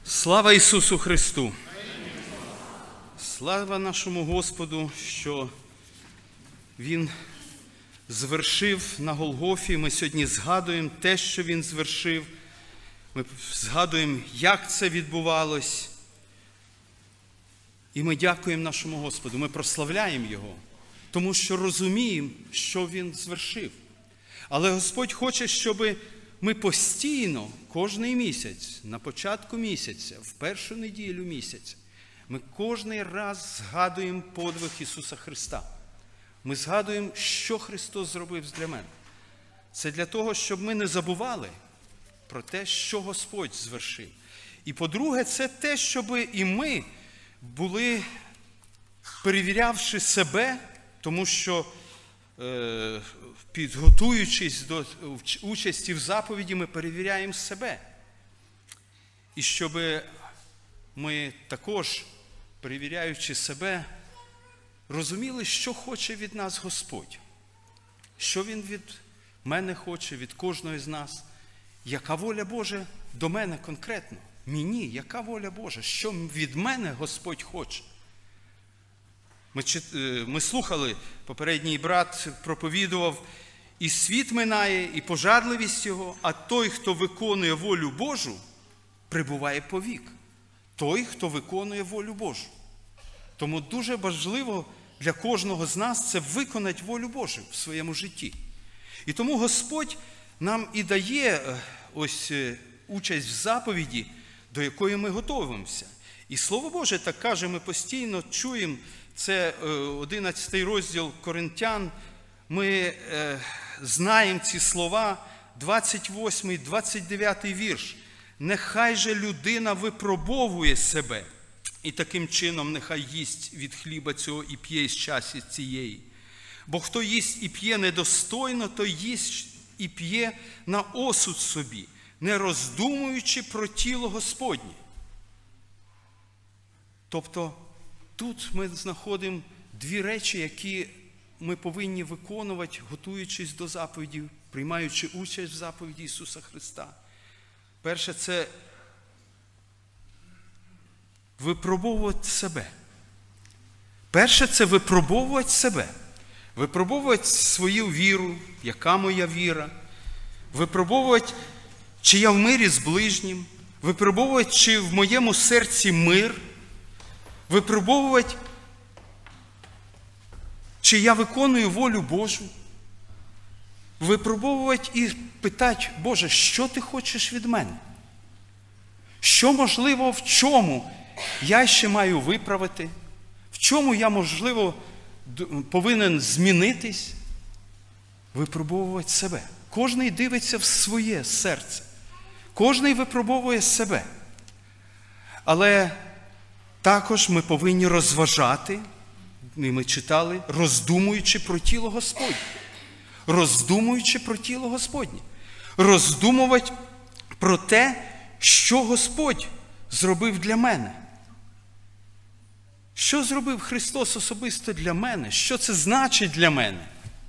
Слава Ісусу Христу! Слава нашому Господу, що Він звершив на Голгофі. Ми сьогодні згадуємо те, що Він звершив. Ми згадуємо, як це відбувалось. І ми дякуємо нашому Господу, ми прославляємо Його, тому що розуміємо, що Він звершив. Але Господь хоче, щоб ми постійно, кожний місяць, на початку місяця, в першу неділю місяця, ми кожний раз згадуємо подвиг Ісуса Христа. Ми згадуємо, що Христос зробив для мене. Це для того, щоб ми не забували про те, що Господь звершив. І по-друге, це те, щоб і ми були, перевірявши себе, тому що підготуючись до участі в заповіді, ми перевіряємо себе. І щоб ми також, перевіряючи себе, розуміли, що хоче від нас Господь. Що Він від мене хоче, від кожного з нас. Яка воля Божа до мене конкретно? Мені, яка воля Божа? Що від мене Господь хоче? Ми слухали, попередній брат проповідував, і світ минає, і пожадливість його, а той, хто виконує волю Божу, пребуває повік. Той, хто виконує волю Божу. Тому дуже важливо для кожного з нас це виконати волю Божу в своєму житті. І тому Господь нам і дає ось участь в заповіді, до якої ми готуємося. І Слово Боже так каже, ми постійно чуємо, це 11 розділ Коринтян, ми знаємо ці слова, 28, 29 вірш. Нехай же людина випробовує себе, і таким чином нехай їсть від хліба цього і п'є з чаші цієї. Бо хто їсть і п'є недостойно, то їсть і п'є на осуд собі, не роздумуючи про тіло Господнє. Тобто, тут ми знаходимо дві речі, які ми повинні виконувати, готуючись до заповідів, приймаючи участь в заповіді Ісуса Христа. Перше – це випробовувати себе. Перше – це випробовувати себе. Випробовувати свою віру, яка моя віра. Випробовувати, чи я в мирі з ближнім. Випробовувати, чи в моєму серці мир. Випробовувати, чи я виконую волю Божу. Випробовувати і питати, Боже, що ти хочеш від мене? Що, можливо, в чому я ще маю виправити? В чому я, можливо, повинен змінитись? Випробовувати себе. Кожний дивиться в своє серце. Кожний випробовує себе. Але також ми повинні розважати, і ми читали, роздумуючи про тіло Господнє. Роздумуючи про тіло Господнє. Роздумувати про те, що Господь зробив для мене. Що зробив Христос особисто для мене? Що це значить для мене?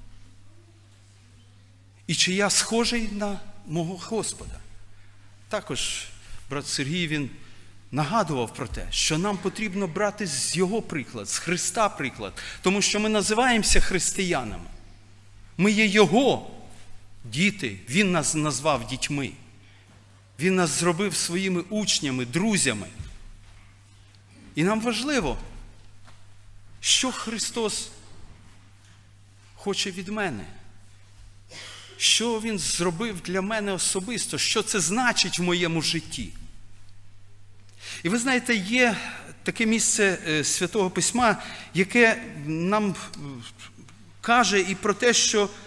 І чи я схожий на мого Господа? Також брат Сергій, він нагадував про те, що нам потрібно брати з Його приклад, з Христа приклад. Тому що ми називаємося християнами. Ми є Його діти. Він нас назвав дітьми. Він нас зробив своїми учнями, друзями. І нам важливо, що Христос хоче від мене. Що Він зробив для мене особисто, що це значить в моєму житті. І ви знаєте, є таке місце Святого Письма, яке нам каже і про те,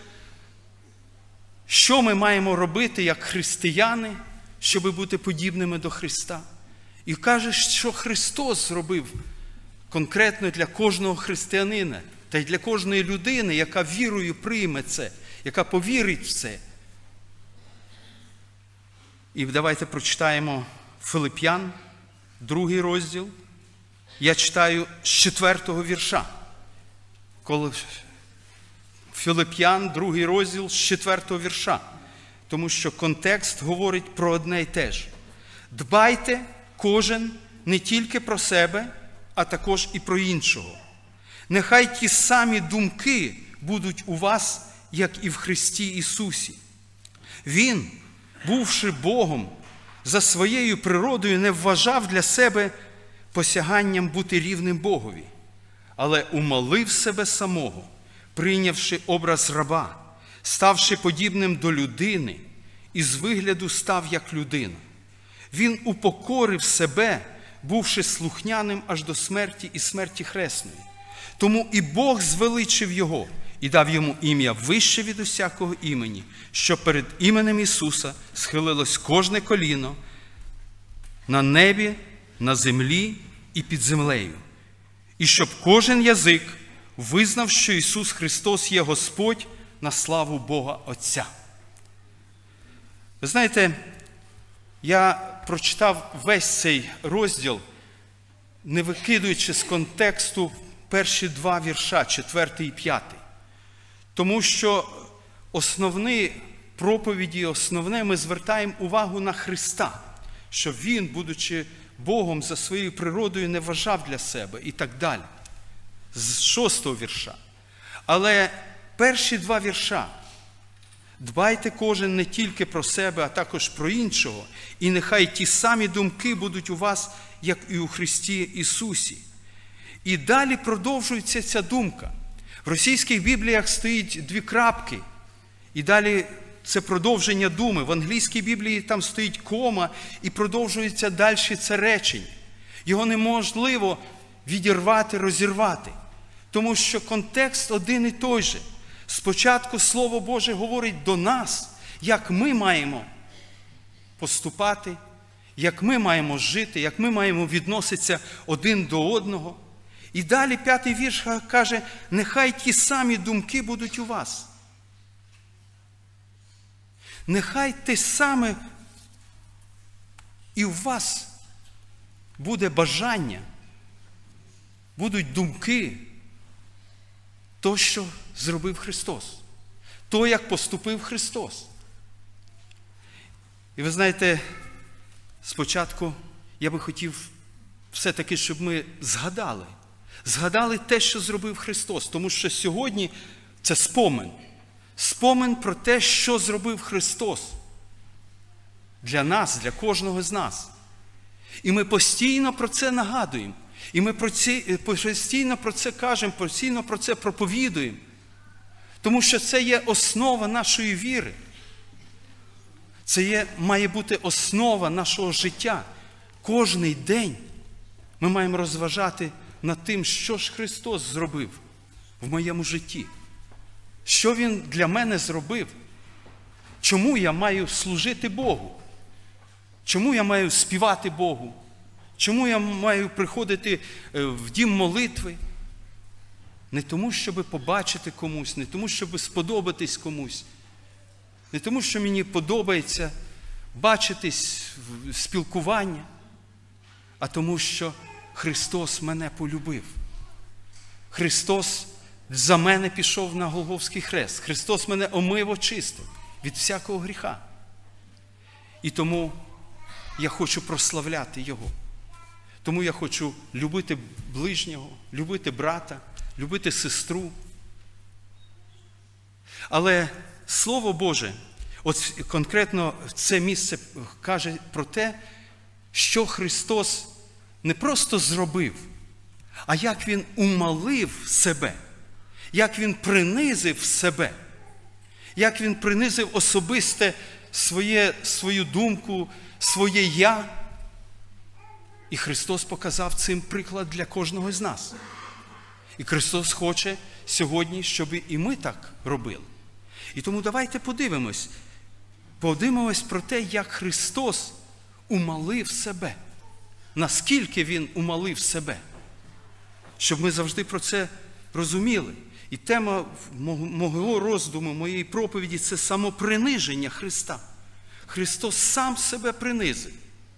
що ми маємо робити як християни, щоб бути подібними до Христа. І каже, що Христос зробив конкретно для кожного християнина та й для кожної людини, яка вірою прийме це, яка повірить в це. І давайте прочитаємо Филип'ян, 2 розділ. Я читаю з 4 вірша. Коли Филип'ян, 2 розділ, з 4 вірша. Тому що контекст говорить про одне й те ж. Дбайте кожен не тільки про себе, а також і про іншого. Нехай ті самі думки будуть у вас, як і в Христі Ісусі. Він, бувши Богом, за своєю природою не вважав для себе посяганням бути рівним Богові, але умалив себе самого, прийнявши образ раба, ставши подібним до людини, і з вигляду став як людина. Він упокорив себе, бувши слухняним аж до смерті і смерті хресної. Тому і Бог звеличив його і дав йому ім'я вище від усякого імені, щоб перед іменем Ісуса схилилось кожне коліно на небі, на землі і під землею. І щоб кожен язик визнав, що Ісус Христос є Господь, на славу Бога Отця. Ви знаєте, я прочитав весь цей розділ, не викидуючи з контексту перші два вірша, 4 і 5. Тому що основні проповіді, основне, ми звертаємо увагу на Христа, що Він, будучи Богом за своєю природою, не вважав для себе і так далі. З 6 вірша. Але перші два вірша: дбайте кожен не тільки про себе, а також про іншого, і нехай ті самі думки будуть у вас, як і у Христі Ісусі. І далі продовжується ця думка. В російських бібліях стоїть дві крапки, і далі це продовження думи. В англійській біблії там стоїть кома, і продовжується далі це речення. Його неможливо відірвати, розірвати, тому що контекст один і той же. Спочатку Слово Боже говорить до нас, як ми маємо поступати, як ми маємо жити, як ми маємо відноситися один до одного. І далі 5 вірш каже: нехай ті самі думки будуть у вас. Нехай те саме і у вас буде бажання, будуть думки, то, що зробив Христос, то, як поступив Христос. І ви знаєте, спочатку я би хотів все-таки, щоб ми згадали те, що зробив Христос, тому що сьогодні це спомин про те, що зробив Христос для нас, для кожного з нас. І ми постійно про це нагадуємо, і ми постійно про це кажемо, постійно про це проповідуємо, тому що це є основа нашої віри. Це має бути основа нашого життя. Кожний день ми маємо розважати над тим, що ж Христос зробив в моєму житті. Що Він для мене зробив? Чому я маю служити Богу? Чому я маю співати Богу? Чому я маю приходити в дім молитви? Не тому, щоб побачити комусь, не тому, щоб сподобатись комусь, не тому, що мені подобається бачитись в спілкуванні, а тому, що Христос мене полюбив. Христос за мене пішов на Голгофський хрест. Христос мене омив, очистив від всякого гріха. І тому я хочу прославляти Його. Тому я хочу любити ближнього, любити брата, любити сестру. Але Слово Боже, от конкретно це місце каже про те, що Христос не просто зробив, а як Він умалив себе, як Він принизив себе, як Він принизив особисте свою думку, своє «я». І Христос показав цим приклад для кожного з нас. І Христос хоче сьогодні, щоб і ми так робили. І тому давайте подивимось про те, як Христос умалив себе. Наскільки Він умалив себе. Щоб ми завжди про це розуміли. І тема мого роздуму, моєї проповіді – це самоприниження Христа. Христос сам себе принизив.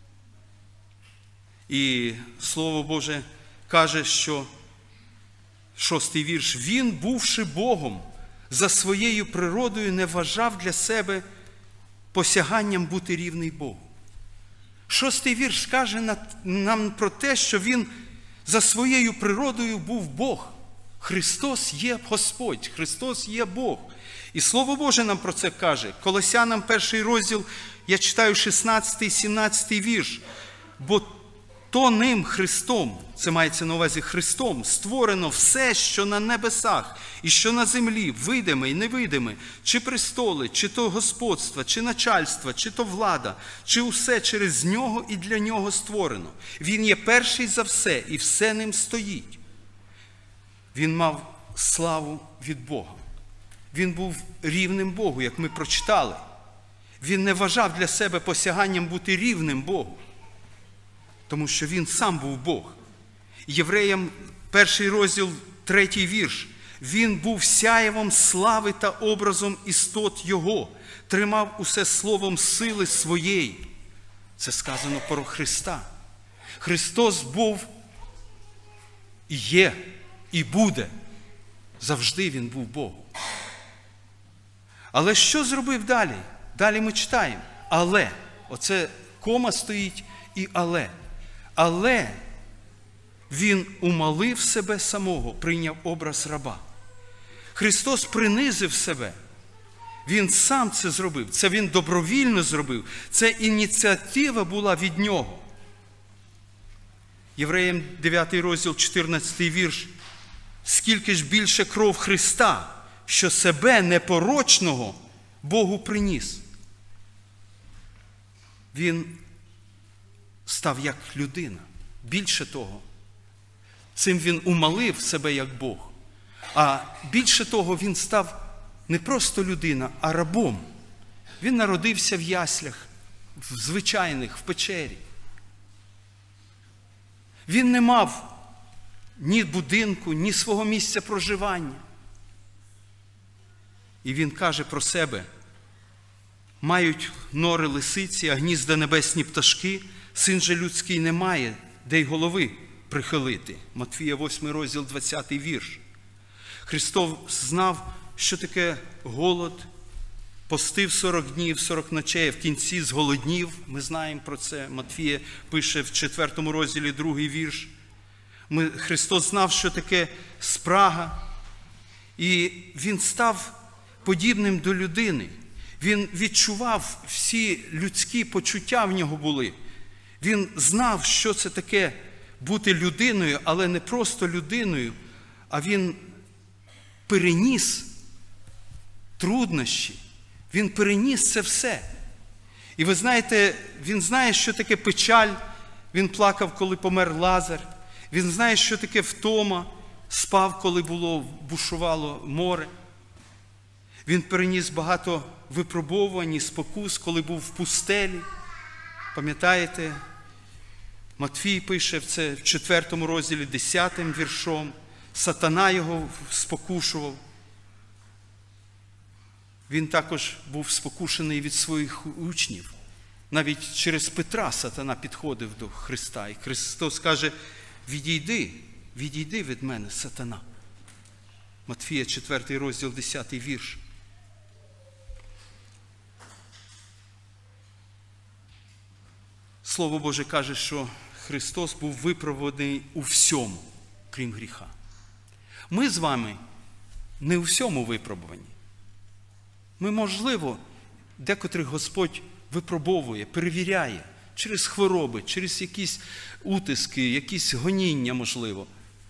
І Слово Боже каже, що 6-й вірш: Він, бувши Богом, за своєю природою не вважав для себе посяганням бути рівний Богу. 6-й вірш каже нам про те, що він за своєю природою був Бог. Христос є Господь, Христос є Бог. І Слово Боже нам про це каже. Колосянам 1 розділ, я читаю 16-17 вірш. Бо то ним Христом, це мається на увазі Христом, створено все, що на небесах і що на землі, видиме і невидиме, чи престоли, чи то господства, чи начальства, чи то влада, чи усе через нього і для нього створено. Він є перший за все, і все ним стоїть. Він мав славу від Бога. Він був рівним Богу, як ми прочитали. Він не вважав для себе посяганням бути рівним Богу, тому що він сам був Бог. Євреям 1 розділ, 3 вірш. Він був сяєвом слави та образом істот Його, тримав усе словом сили своєї. Це сказано про Христа. Христос був і є, і буде. Завжди Він був Богом. Але що зробив далі? Далі ми читаємо. Але. Оце кома стоїть і але. Але Він умалив себе самого, прийняв образ раба. Христос принизив себе. Він сам це зробив. Це Він добровільно зробив. Це ініціатива була від Нього. Євреям 9 розділ, 14 вірш. Скільки ж більше кров Христа, що себе непорочного Богу приніс. Він став як людина. Більше того, цим він умалив себе як Бог. А більше того, він став не просто людина, а рабом. Він народився в яслях, в звичайних, в печері. Він не мав ні будинку, ні свого місця проживання. І він каже про себе: мають нори лисиці, а гнізда небесні пташки, син же людський не має, де й голови прихилити. Матвія 8 розділ, 20 вірш. Христос знав, що таке голод, постив 40 днів, 40 ночей, в кінці зголоднів. Ми знаємо про це. Матвія пише в 4 розділі 2 вірш. Христос знав, що таке спрага. І Він став подібним до людини. Він відчував всі людські почуття в нього були. Він знав, що це таке бути людиною, але не просто людиною, а він переніс труднощі. Він переніс це все. І ви знаєте, він знає, що таке печаль. Він плакав, коли помер Лазар. Він знає, що таке втома. Спав, коли бушувало море. Він переніс багато випробувань і спокус, коли був в пустелі. Пам'ятаєте, Матвій пише це в 4 розділі 10 віршом. Сатана його спокушував. Він також був спокушений від своїх учнів. Навіть через Петра Сатана підходив до Христа. І Христос каже: відійди від мене, Сатана. Матфія 4 розділ 10 вірш. Слово Боже каже, що Христос був випробуваний у всьому, крім гріха. Ми з вами не у всьому випробувані. Ми, можливо, декотрих Господь випробовує, перевіряє через хвороби, через якісь утиски, якісь гоніння, можливо.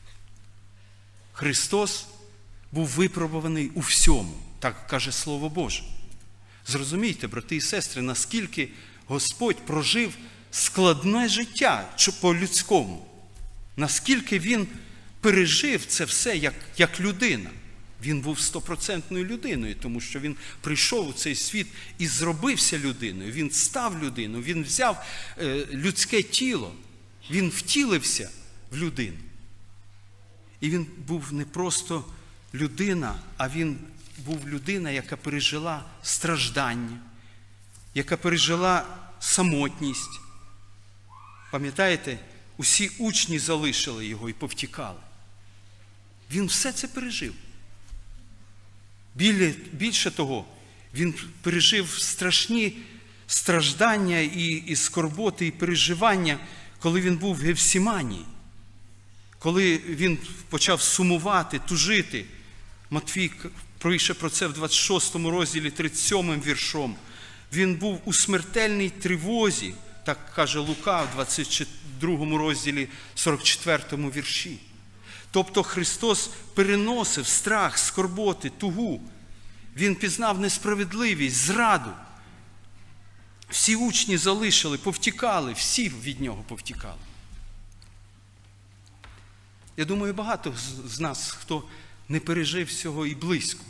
Христос був випробуваний у всьому, так каже Слово Боже. Зрозумійте, брати і сестри, наскільки Господь прожив складне життя по-людському. Наскільки Він пережив це все як людина. Він був 100% людиною, тому що Він прийшов у цей світ і зробився людиною. Він став людиною, Він взяв людське тіло, Він втілився в людину. І Він був не просто людина, а Він був людина, яка пережила страждання, яка пережила самотність. Пам'ятаєте, усі учні залишили його і повтікали. Він все це пережив. Більше того, він пережив страшні страждання і скорботи, і переживання, коли він був в Гефсиманії, коли він почав сумувати, тужити. Матвій пише про це в 26 розділі 37 віршом. Він був у смертельній тривозі, так каже Лука в 22 розділі 44 вірші. Тобто Христос переносив страх, скорботи, тугу. Він пізнав несправедливість, зраду. Всі учні залишили, повтікали, всі від нього повтікали. Я думаю, багато з нас, хто не пережив цього і близько.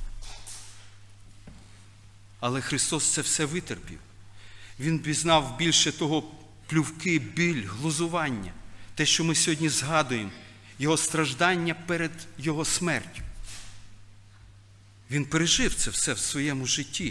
Але Христос це все витерпів. Він пізнав більше того плювки, біль, глузування. Те, що ми сьогодні згадуємо. Його страждання перед його смертю. Він пережив це все в своєму житті.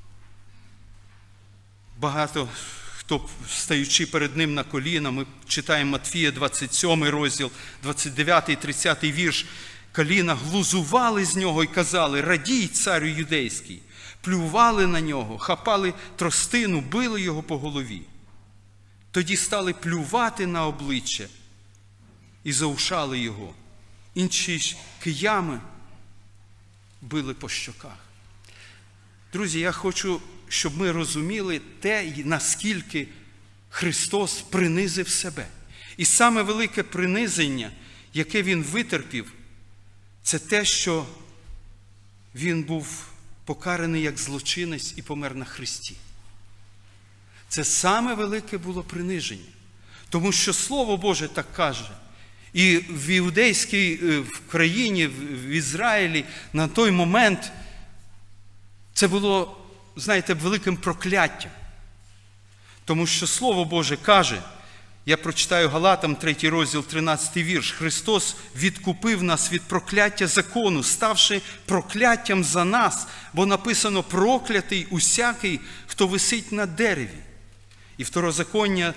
Багато хто, стаючи перед ним на коліна, ми читаємо Матвія 27 розділ, 29 і 30 вірш, коліна глузували з нього і казали: «Радій, царю юдейський!» Плювали на нього, хапали тростину, били його по голові. Тоді стали плювати на обличчя і заушали його. Інші ж киями били по щоках. Друзі, я хочу, щоб ми розуміли те, наскільки Христос принизив себе. І саме велике принизення, яке Він витерпів, це те, що Він був покараний як злочинець і помер на хресті. Це саме велике було приниження. Тому що Слово Боже так каже. І в іудейській країні, в Ізраїлі на той момент це було, знаєте, великим прокляттям. Тому що Слово Боже каже, я прочитаю Галатам 3 розділ 13 вірш, Христос відкупив нас від прокляття закону, ставши прокляттям за нас, бо написано: проклятий усякий, хто висить на дереві. І Второзаконня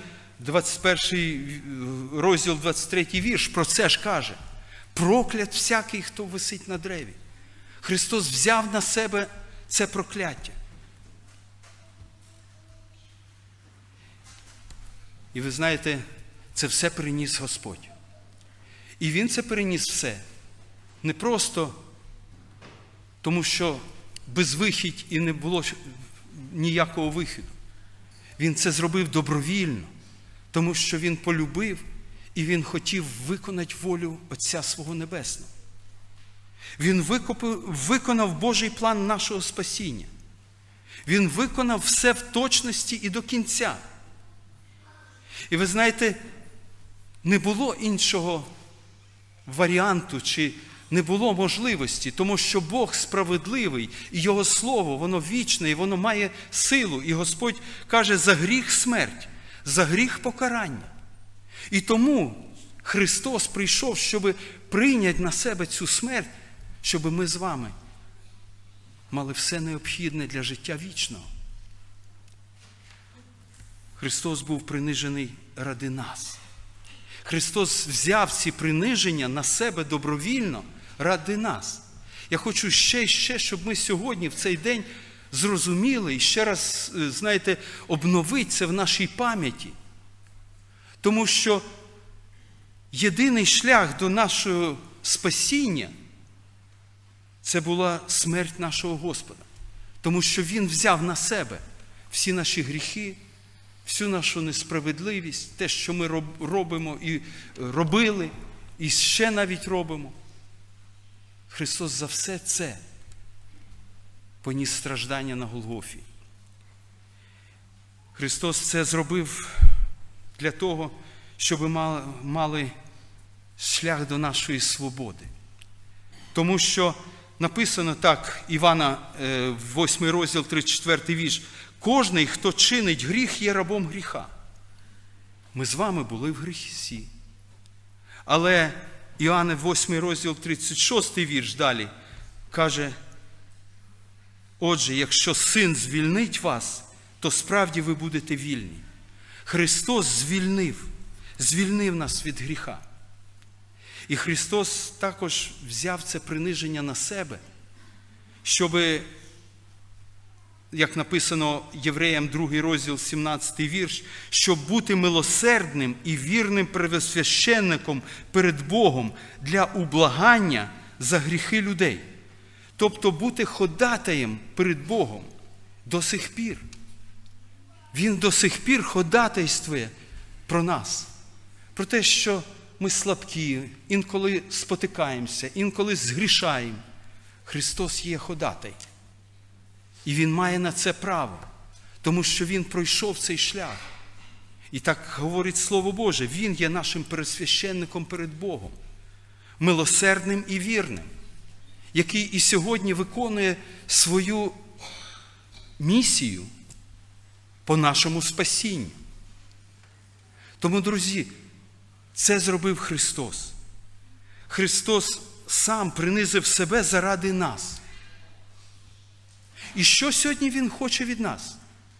21 розділ 23 вірш про це ж каже. Проклят всякий, хто висить на дереві. Христос взяв на себе це прокляття. І ви знаєте, це все приніс Господь. І Він це приніс все. Не просто тому, що безвихідь і не було ніякого виходу. Він це зробив добровільно, тому що Він полюбив і Він хотів виконати волю Отця свого Небесного. Він виконав Божий план нашого спасіння. Він виконав все в точності і до кінця. І ви знаєте, не було іншого варіанту, чи не було можливості, тому що Бог справедливий, і Його Слово, воно вічне, і воно має силу. І Господь каже: за гріх смерть, за гріх покарання. І тому Христос прийшов, щоб прийняти на себе цю смерть, щоб ми з вами мали все необхідне для життя вічного. Христос був принижений ради нас. Христос взяв ці приниження на себе добровільно ради нас. Я хочу ще, щоб ми сьогодні, в цей день, зрозуміли і ще раз, знаєте, обновити це в нашій пам'яті. Тому що єдиний шлях до нашого спасіння – це була смерть нашого Господа. Тому що Він взяв на себе всі наші гріхи, всю нашу несправедливість, те, що ми робимо і робили, і ще навіть робимо. Христос за все це поніс страждання на Голгофі. Христос це зробив для того, щоб ми мали шлях до нашої свободи. Тому що написано так, Івана, 8 розділ, 34 вірш: «Кожний, хто чинить гріх, є рабом гріха». Ми з вами були в грісі. Але Іоанна 8 розділ 36 вірш далі каже: «Отже, якщо Син звільнить вас, то справді ви будете вільні». Христос звільнив нас від гріха. І Христос також взяв це приниження на себе, щоб як написано Євреям 2 розділ, 17 вірш, щоб бути милосердним і вірним первосвященником перед Богом для ублагання за гріхи людей. Тобто бути ходатаєм перед Богом до сих пір. Він до сих пір ходатайствує про нас, про те, що ми слабкі, інколи спотикаємося, інколи згрішаємо. Христос є ходатай. І Він має на це право, тому що Він пройшов цей шлях. І так говорить Слово Боже, Він є нашим пересвященником перед Богом, милосердним і вірним, який і сьогодні виконує свою місію по нашому спасінню. Тому, друзі, це зробив Христос. Христос сам принизив себе заради нас. І що сьогодні Він хоче від нас?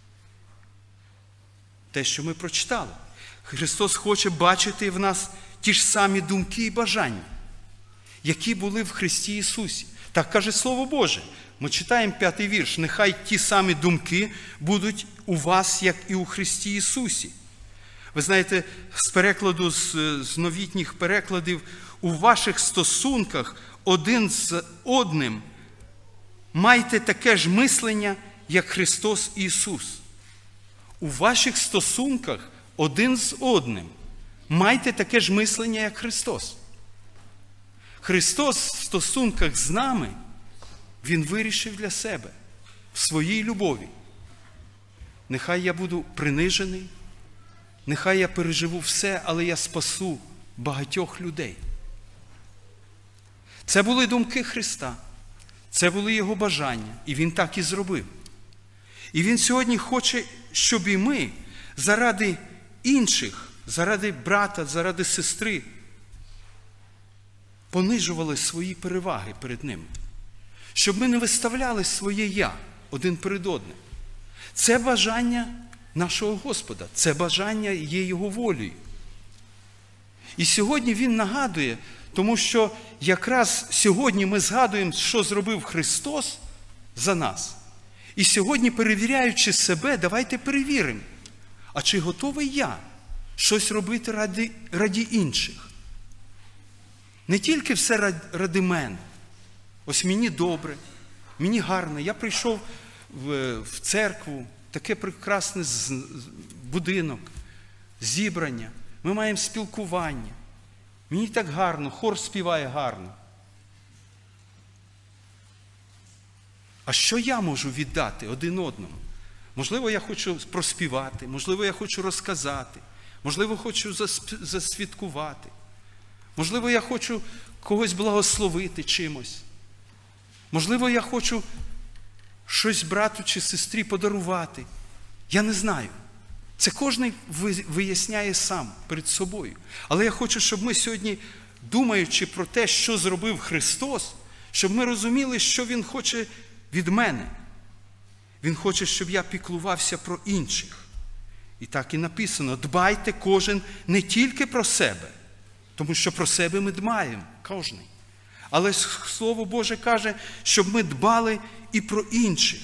Те, що ми прочитали. Христос хоче бачити в нас ті ж самі думки і бажання, які були в Христі Ісусі. Так каже Слово Боже. Ми читаємо 5 вірш. Нехай ті самі думки будуть у вас, як і у Христі Ісусі. Ви знаєте, з перекладу, з новітніх перекладів, у ваших стосунках один з одним майте таке ж мислення, як Христос Ісус. У ваших стосунках один з одним майте таке ж мислення, як Христос. Христос в стосунках з нами, Він вирішив для себе в своїй любові. Нехай я буду принижений, нехай я переживу все, але я спасу багатьох людей. Це були думки Христа, це були Його бажання, і Він так і зробив. І Він сьогодні хоче, щоб і ми заради інших, заради брата, заради сестри понижували свої переваги перед Ним. Щоб ми не виставляли своє «я» один перед одним. Це бажання нашого Господа, це бажання є Його волею. І сьогодні Він нагадує, тому що якраз сьогодні ми згадуємо, що зробив Христос за нас. І сьогодні, перевіряючи себе, давайте перевіримо, а чи готовий я щось робити раді інших? Не тільки все ради мене. Ось мені добре, мені гарно. Я прийшов в церкву, таке прекрасне будинок, зібрання. Ми маємо спілкування. Мені так гарно, хор співає гарно. А що я можу віддати один одному? Можливо, я хочу проспівати, можливо, я хочу розказати, можливо, хочу засвідкувати. Можливо, я хочу когось благословити чимось. Можливо, я хочу щось брату чи сестрі подарувати. Я не знаю. Це кожен виясняє сам перед собою. Але я хочу, щоб ми сьогодні, думаючи про те, що зробив Христос, щоб ми розуміли, що Він хоче від мене. Він хоче, щоб я піклувався про інших. І так і написано, дбайте кожен не тільки про себе, тому що про себе ми дбаємо, кожен. Але Слово Боже каже, щоб ми дбали і про інших.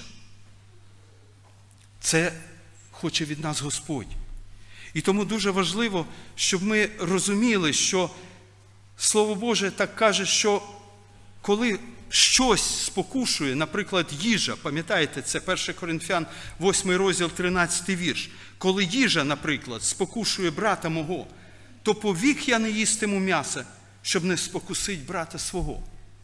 Це хоче від нас Господь. І тому дуже важливо, щоб ми розуміли, що Слово Боже так каже, що коли щось спокушує, наприклад, їжа, пам'ятаєте, це 1 Коринфян 8 розділ 13 вірш. Коли їжа, наприклад, спокушує брата мого, то повік я не їстиму м'яса, щоб не спокусить брата свого.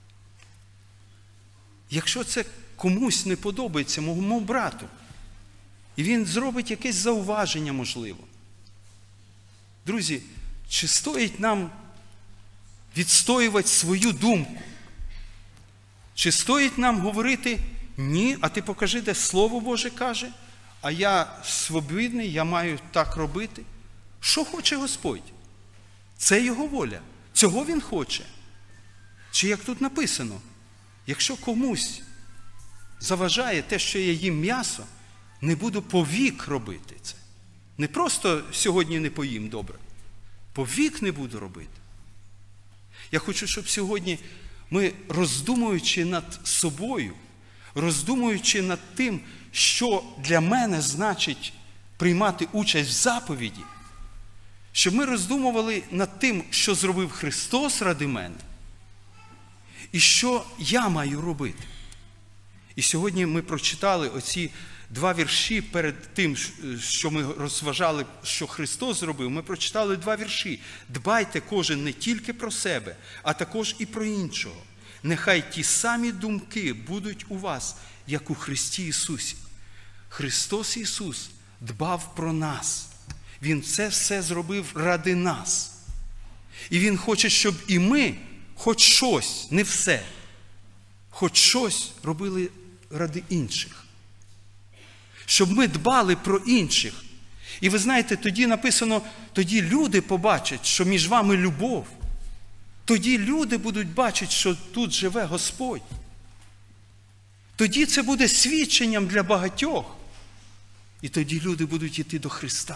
Якщо це комусь не подобається, моєму брату, і він зробить якесь зауваження, можливо. Друзі, чи стоїть нам відстоювати свою думку? Чи стоїть нам говорити, ні, а ти покажи, де Слово Боже каже, а я свобідний, я маю так робити? Що хоче Господь? Це Його воля. Цього Він хоче. Чи як тут написано, якщо комусь заважає те, що я їм м'ясо, не буду повік робити це. Не просто сьогодні не поїм добре. Повік не буду робити. Я хочу, щоб сьогодні ми, роздумуючи над собою, роздумуючи над тим, що для мене значить приймати участь в заповіді, щоб ми роздумували над тим, що зробив Христос ради мене, і що я маю робити. І сьогодні ми прочитали оці 2 вірші перед тим, що ми розважали, що Христос зробив. Ми прочитали 2 вірші. Дбайте кожен не тільки про себе, а також і про іншого. Нехай ті самі думки будуть у вас, як у Христі Ісусі. Христос Ісус дбав про нас. Він це все зробив ради нас. І Він хоче, щоб і ми хоч щось, не все, хоч щось робили ради інших. Щоб ми дбали про інших. І ви знаєте, тоді написано, тоді люди побачать, що між вами любов. Тоді люди будуть бачити, що тут живе Господь. Тоді це буде свідченням для багатьох. І тоді люди будуть йти до Христа.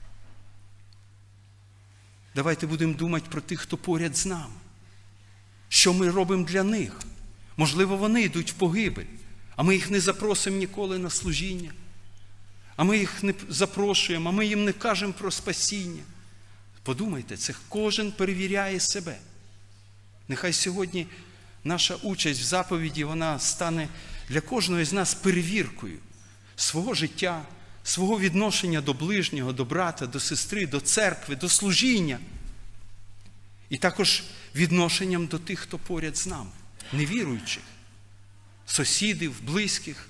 Давайте будемо думати про тих, хто поряд з нами. Що ми робимо для них? Можливо, вони йдуть в погибель, а ми їх не запросимо ніколи на служіння. А ми їх не запрошуємо, а ми їм не кажемо про спасіння. Подумайте, це кожен перевіряє себе. Нехай сьогодні наша участь в заповіді, вона стане для кожного з нас перевіркою свого життя, свого відношення до ближнього, до брата, до сестри, до церкви, до служіння. І також відношенням до тих, хто поряд з нами, невіруючих, сусідів, близьких.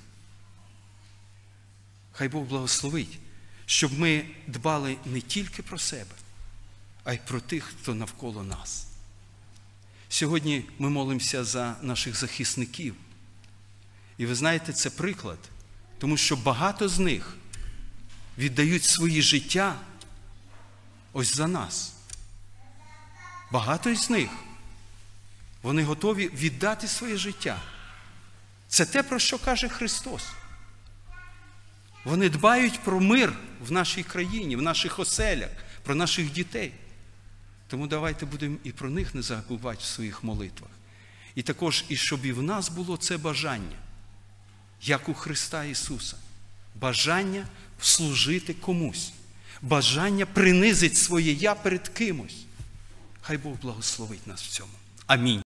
Хай Бог благословить, щоб ми дбали не тільки про себе, а й про тих, хто навколо нас. Сьогодні ми молимося за наших захисників. І ви знаєте, це приклад, тому що багато з них віддають свої життя ось за нас. Багато з них, вони готові віддати своє життя. Це те, про що каже Христос. Вони дбають про мир в нашій країні, в наших оселях, про наших дітей. Тому давайте будемо і про них не забувати в своїх молитвах. І також, і щоб і в нас було це бажання, як у Христа Ісуса. Бажання служити комусь. Бажання принизити своє «я» перед кимось. Хай Бог благословить нас в цьому. Амінь.